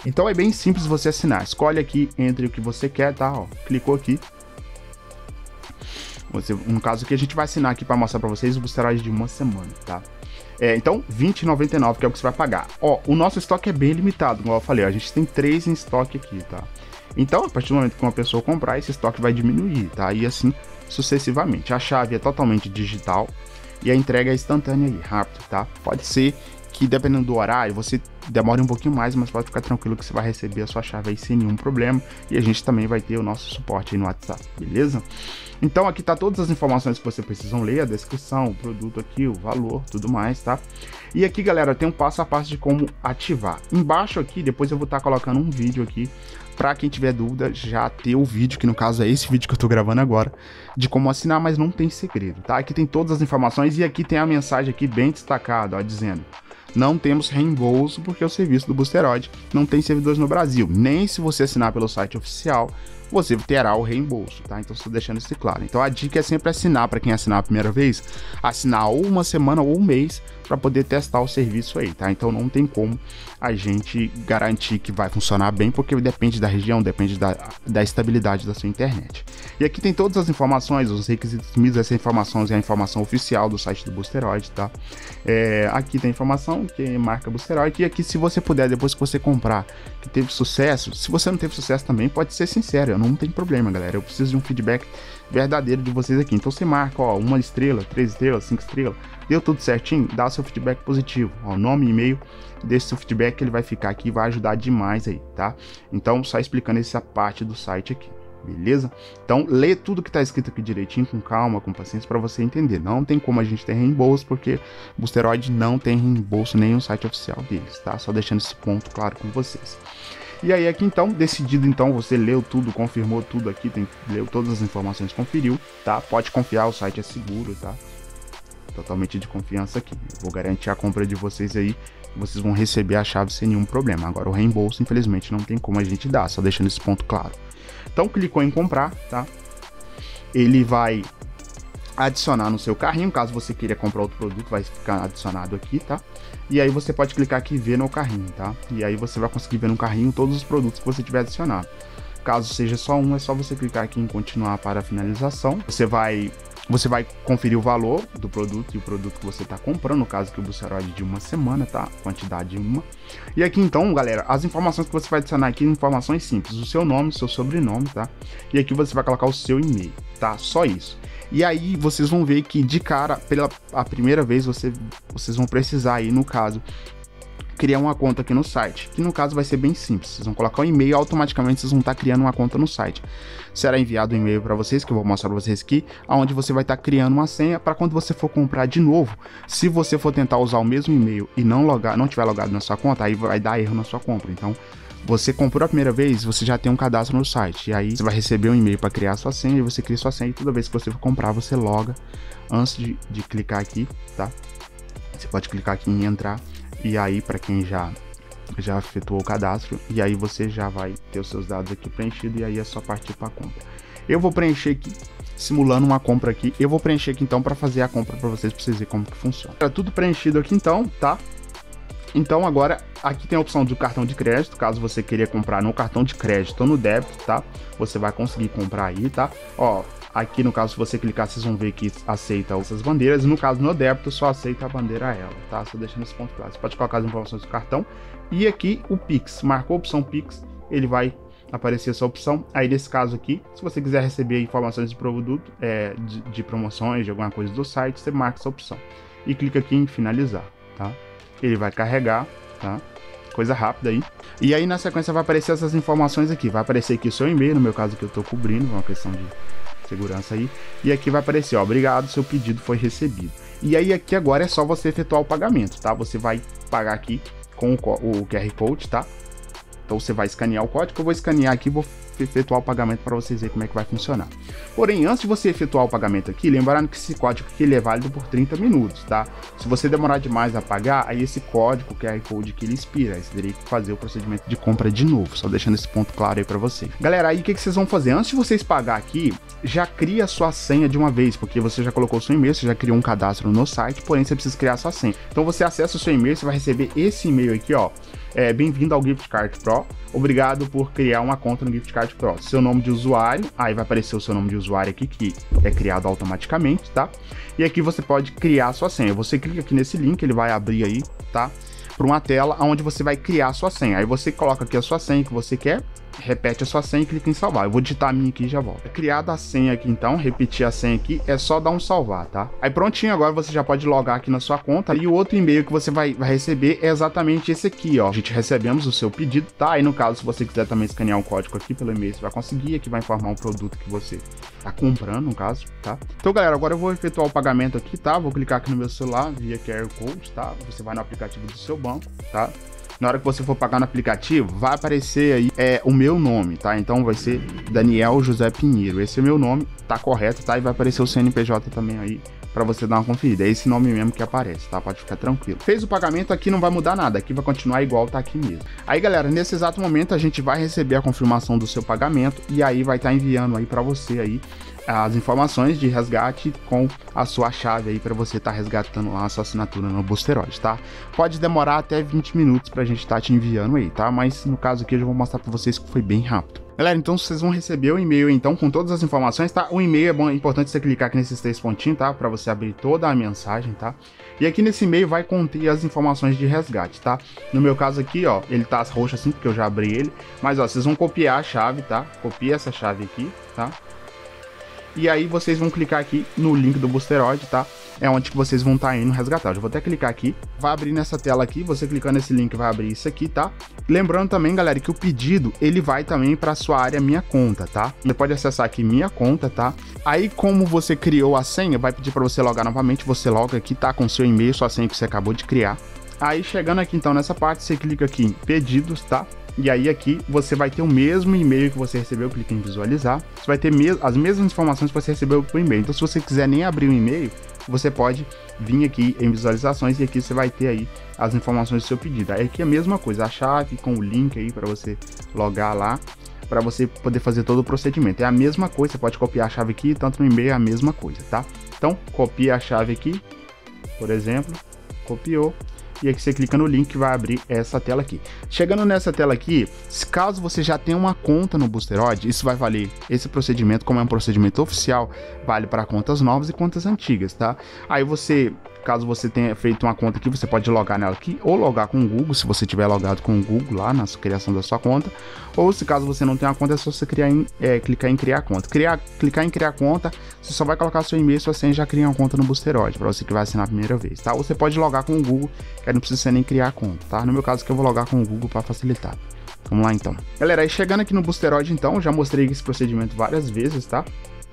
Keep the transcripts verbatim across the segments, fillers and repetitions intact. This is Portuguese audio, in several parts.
Então é bem simples você assinar. Escolhe aqui entre o que você quer, tá? Ó, clicou aqui. Você, no caso aqui, a gente vai assinar aqui para mostrar para vocês o Boosteroid de uma semana, tá? É, então, vinte e noventa e nove que é o que você vai pagar. Ó, o nosso estoque é bem limitado, como eu falei, ó, a gente tem três em estoque aqui, tá? Então, a partir do momento que uma pessoa comprar, esse estoque vai diminuir, tá? E assim, sucessivamente. A chave é totalmente digital e a entrega é instantânea e rápido, tá? Pode ser que, dependendo do horário, você demore um pouquinho mais, mas pode ficar tranquilo que você vai receber a sua chave aí sem nenhum problema. E a gente também vai ter o nosso suporte aí no WhatsApp, beleza? Então aqui tá todas as informações que você precisa ler, a descrição, o produto aqui, o valor, tudo mais, tá? E aqui, galera, tem um passo a passo de como ativar. Embaixo aqui, depois eu vou estar colocando um vídeo aqui, para quem tiver dúvida, já ter o vídeo, que no caso é esse vídeo que eu tô gravando agora, de como assinar, mas não tem segredo, tá? Aqui tem todas as informações e aqui tem a mensagem aqui bem destacada, ó, dizendo: não temos reembolso porque o serviço do Boosteroid não tem servidores no Brasil, nem se você assinar pelo site oficial, você terá o reembolso, tá? Então estou deixando isso claro. Então a dica é sempre assinar, para quem assinar a primeira vez, assinar ou uma semana ou um mês para poder testar o serviço aí, tá? Então não tem como a gente garantir que vai funcionar bem, porque depende da região, depende da, da estabilidade da sua internet. E aqui tem todas as informações, os requisitos mínimos, essa informação é a informação oficial do site do Boosteroid, tá? É, aqui tem a informação que marca Boosteroid, e aqui, se você puder, depois que você comprar, que teve sucesso, se você não teve sucesso também, pode ser sincero, não tem problema, galera. Eu preciso de um feedback verdadeiro de vocês aqui. Então você marca, ó, uma estrela, três estrelas, cinco estrelas, deu tudo certinho, dá seu feedback positivo, ó, nome, e-mail, deixa seu feedback que ele vai ficar aqui e vai ajudar demais aí, tá? Então, só explicando essa parte do site aqui, beleza? Então, lê tudo que tá escrito aqui direitinho, com calma, com paciência, para você entender. Não tem como a gente ter reembolso, porque o Boosteroid não tem reembolso nem no site oficial deles, tá? Só deixando esse ponto claro com vocês. E aí aqui então, decidido então, você leu tudo, confirmou tudo aqui, tem, leu todas as informações, conferiu, tá? Pode confiar, o site é seguro, tá? Totalmente de confiança aqui. Eu vou garantir a compra de vocês aí, vocês vão receber a chave sem nenhum problema. Agora o reembolso, infelizmente, não tem como a gente dar, só deixando esse ponto claro. Então clicou em comprar, tá? Ele vai adicionar no seu carrinho, caso você queira comprar outro produto, vai ficar adicionado aqui, tá? E aí você pode clicar aqui e ver no carrinho, tá? E aí você vai conseguir ver no carrinho todos os produtos que você tiver adicionado. Caso seja só um, é só você clicar aqui em continuar para a finalização. Você vai, você vai conferir o valor do produto e o produto que você está comprando, no caso que o Boosteroid de uma semana, tá? Quantidade uma. E aqui então, galera, as informações que você vai adicionar aqui, informações simples, o seu nome, o seu sobrenome, tá? E aqui você vai colocar o seu e-mail, tá? Só isso. E aí vocês vão ver que de cara, pela a primeira vez, você, vocês vão precisar aí, no caso, criar uma conta aqui no site, que no caso vai ser bem simples. Vocês vão colocar o e-mail e automaticamente vocês vão estar criando uma conta no site. Será enviado um e-mail para vocês, que eu vou mostrar para vocês aqui, onde você vai estar criando uma senha para quando você for comprar de novo. Se você for tentar usar o mesmo e-mail e não logar, não tiver logado na sua conta, aí vai dar erro na sua compra. Então, você comprou a primeira vez, você já tem um cadastro no site, e aí você vai receber um e-mail para criar sua senha, e você cria sua senha, e toda vez que você for comprar, você loga antes de, de clicar aqui, tá? Você pode clicar aqui em entrar, e aí para quem já já efetuou o cadastro, e aí você já vai ter os seus dados aqui preenchidos, e aí é só partir para a compra. Eu vou preencher aqui, simulando uma compra aqui, eu vou preencher aqui então para fazer a compra para vocês, para vocês verem como que funciona. Tá tudo preenchido aqui então, tá? Então agora aqui tem a opção do cartão de crédito, caso você queira comprar no cartão de crédito ou no débito, tá? Você vai conseguir comprar aí, tá? Ó, aqui no caso, se você clicar, vocês vão ver que aceita essas bandeiras, no caso no débito só aceita a bandeira ela, tá? Só deixando esse ponto claro. Você pode colocar as informações do cartão e aqui o Pix, marcou a opção Pix, ele vai aparecer essa opção. Aí nesse caso aqui, se você quiser receber informações de produto, é, de, de promoções, de alguma coisa do site, você marca essa opção e clica aqui em finalizar, tá? Ele vai carregar, tá? Coisa rápida aí. E aí na sequência vai aparecer essas informações aqui. Vai aparecer aqui o seu e-mail, no meu caso que eu tô cobrindo, é uma questão de segurança aí. E aqui vai aparecer, ó, obrigado, seu pedido foi recebido. E aí aqui agora é só você efetuar o pagamento, tá? Você vai pagar aqui com o, o Q R Code, tá? Então você vai escanear o código, eu vou escanear aqui, vou efetuar o pagamento para vocês verem como é que vai funcionar. Porém, antes de você efetuar o pagamento aqui, lembrando que esse código aqui ele é válido por trinta minutos, tá? Se você demorar demais a pagar, aí esse código, que é o Code que ele expira, aí você teria que fazer o procedimento de compra de novo, só deixando esse ponto claro aí para vocês. Galera, aí o que, que vocês vão fazer? Antes de vocês pagar aqui, já cria a sua senha de uma vez, porque você já colocou o seu e-mail, você já criou um cadastro no site, porém você precisa criar a sua senha. Então você acessa o seu e-mail, você vai receber esse e-mail aqui, ó. É, bem-vindo ao Gift Card Pro, obrigado por criar uma conta no Gift Card Pro. Seu nome de usuário, aí vai aparecer o seu nome de usuário aqui, que é criado automaticamente, tá? E aqui você pode criar a sua senha. Você clica aqui nesse link, ele vai abrir aí, tá? Para uma tela onde você vai criar a sua senha. Aí você coloca aqui a sua senha que você quer, repete a sua senha e clica em salvar. Eu vou digitar a minha aqui e já volto. É criada a senha aqui então, repetir a senha aqui, é só dar um salvar, tá? Aí prontinho, agora você já pode logar aqui na sua conta. E o outro e-mail que você vai, vai receber é exatamente esse aqui, ó. A gente recebemos o seu pedido, tá? Aí no caso, se você quiser também escanear um código aqui pelo e-mail, você vai conseguir. Aqui vai informar um produto que você tá comprando, no caso, tá? Então, galera, agora eu vou efetuar o pagamento aqui, tá? Vou clicar aqui no meu celular via Q R Code, tá? Você vai no aplicativo do seu banco, tá? Na hora que você for pagar no aplicativo, vai aparecer aí é, o meu nome, tá? Então vai ser Daniel José Pinheiro. Esse é o meu nome, tá correto, tá? E vai aparecer o C N P J também aí, para você dar uma conferida. É esse nome mesmo que aparece, tá? Pode ficar tranquilo. Fez o pagamento, aqui não vai mudar nada, aqui vai continuar igual tá aqui mesmo. Aí, galera, nesse exato momento a gente vai receber a confirmação do seu pagamento e aí vai estar tá enviando aí para você aí as informações de resgate com a sua chave aí para você estar tá resgatando lá a sua assinatura no Boosteroid, tá? Pode demorar até vinte minutos pra gente estar tá te enviando aí, tá? Mas no caso aqui eu já vou mostrar para vocês que foi bem rápido. Galera, então vocês vão receber o e-mail então com todas as informações, tá? O e-mail é bom, é importante você clicar aqui nesses três pontinhos, tá? Para você abrir toda a mensagem, tá? E aqui nesse e-mail vai conter as informações de resgate, tá? No meu caso aqui, ó, ele tá roxo assim porque eu já abri ele, mas ó, vocês vão copiar a chave, tá? Copia essa chave aqui, tá? E aí vocês vão clicar aqui no link do Boosteroid, tá? É onde que vocês vão estar tá indo resgatar. Eu já vou até clicar aqui, vai abrir nessa tela aqui, você clicando nesse link vai abrir isso aqui, tá? Lembrando também, galera, que o pedido, ele vai também para sua área Minha Conta, tá? Você pode acessar aqui Minha Conta, tá? Aí como você criou a senha, vai pedir para você logar novamente, você loga aqui, tá? Com seu e-mail, sua senha que você acabou de criar. Aí chegando aqui então nessa parte, você clica aqui em Pedidos, tá? E aí aqui você vai ter o mesmo e-mail que você recebeu, clica em visualizar. Você vai ter mes as mesmas informações que você recebeu por e-mail. Então se você quiser nem abrir o e-mail, você pode vir aqui em visualizações e aqui você vai ter aí as informações do seu pedido. Aí aqui é a mesma coisa, a chave com o link aí para você logar lá, para você poder fazer todo o procedimento. É a mesma coisa, você pode copiar a chave aqui, tanto no e-mail é a mesma coisa, tá? Então copia a chave aqui, por exemplo, copiou. E aqui você clica no link que vai abrir essa tela aqui. Chegando nessa tela aqui, caso você já tenha uma conta no Boosteroid, isso vai valer, esse procedimento, como é um procedimento oficial, vale para contas novas e contas antigas, tá? Aí você, caso você tenha feito uma conta aqui, você pode logar nela aqui, ou logar com o Google, se você tiver logado com o Google lá na criação da sua conta, ou se caso você não tenha uma conta, é só você criar em, é, clicar em criar conta. Criar, clicar em criar conta, você só vai colocar seu e-mail, sua senha já cria uma conta no Boosteroid, para você que vai assinar a primeira vez, tá? Ou você pode logar com o Google, que aí não precisa nem criar conta, tá? No meu caso que eu vou logar com o Google para facilitar. Vamos lá então. Galera, aí chegando aqui no Boosteroid então, já mostrei esse procedimento várias vezes, tá?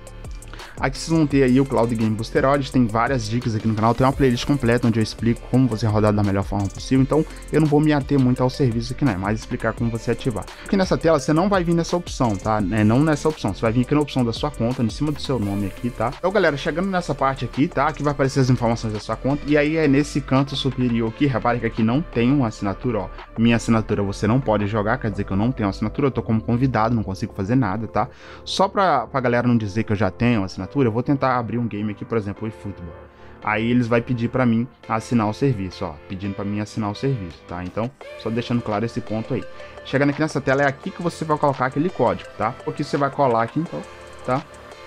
Aqui vocês vão ter aí o Cloud Game Boosteroid, tem várias dicas aqui no canal, tem uma playlist completa onde eu explico como você rodar da melhor forma possível, então eu não vou me ater muito ao serviço aqui, né, mas explicar como você ativar. Aqui nessa tela você não vai vir nessa opção, tá, é, não nessa opção, você vai vir aqui na opção da sua conta, em cima do seu nome aqui, tá. Então galera, chegando nessa parte aqui, tá, aqui vai aparecer as informações da sua conta, e aí é nesse canto superior aqui, repare que aqui não tem uma assinatura, ó, minha assinatura você não pode jogar, quer dizer que eu não tenho assinatura, eu tô como convidado, não consigo fazer nada, tá. Só pra, pra galera não dizer que eu já tenho assinatura, eu vou tentar abrir um game aqui, por exemplo, o eFootball. Aí eles vai pedir para mim assinar o serviço, ó, pedindo para mim assinar o serviço, tá? Então, só deixando claro esse ponto aí. Chegando aqui nessa tela, é aqui que você vai colocar aquele código, tá? Aqui você vai colar aqui, então, tá?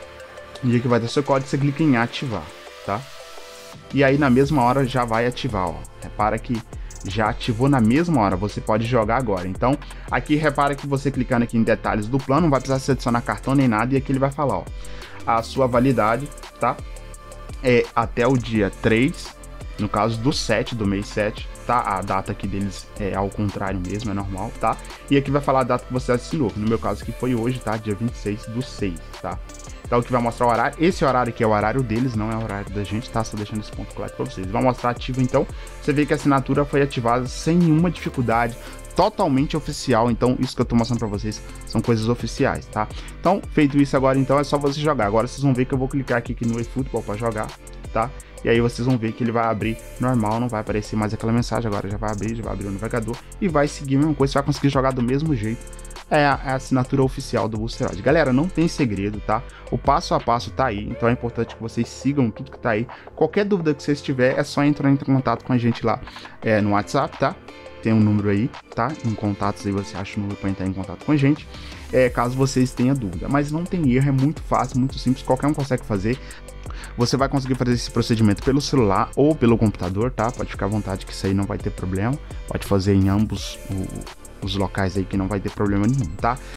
E aqui vai ter seu código, você clica em ativar, tá? E aí na mesma hora já vai ativar, ó. Repara que já ativou na mesma hora, você pode jogar agora. Então, aqui repara que você clicando aqui em detalhes do plano, não vai precisar se adicionar cartão nem nada, e aqui ele vai falar, ó, a sua validade, tá? É até o dia três, no caso do sete, do mês sete, tá? A data aqui deles é ao contrário mesmo, é normal, tá? E aqui vai falar a data que você assinou, no meu caso aqui foi hoje, tá? Dia vinte e seis do seis, tá? Então aqui vai mostrar o horário, esse horário aqui é o horário deles, não é o horário da gente, tá? Só deixando esse ponto claro pra vocês. Vai mostrar ativo então, você vê que a assinatura foi ativada sem nenhuma dificuldade, totalmente oficial, então isso que eu tô mostrando pra vocês são coisas oficiais, tá? Então, feito isso agora, então é só você jogar. Agora vocês vão ver que eu vou clicar aqui, aqui no eFootball pra jogar, tá? E aí vocês vão ver que ele vai abrir normal, não vai aparecer mais aquela mensagem, agora já vai abrir, já vai abrir o navegador e vai seguir a mesma coisa, você vai conseguir jogar do mesmo jeito. É a, é a assinatura oficial do Boosteroid. Galera, não tem segredo, tá? O passo a passo tá aí, então é importante que vocês sigam tudo que tá aí. Qualquer dúvida que vocês tiverem, é só entrar em contato com a gente lá é, no WhatsApp, tá? Tem um número aí, tá? Em contatos aí você acha o número para entrar em contato com a gente, é, caso vocês tenham dúvida. Mas não tem erro, é muito fácil, muito simples, qualquer um consegue fazer. Você vai conseguir fazer esse procedimento pelo celular ou pelo computador, tá? Pode ficar à vontade que isso aí não vai ter problema. Pode fazer em ambos o, os locais aí que não vai ter problema nenhum, tá?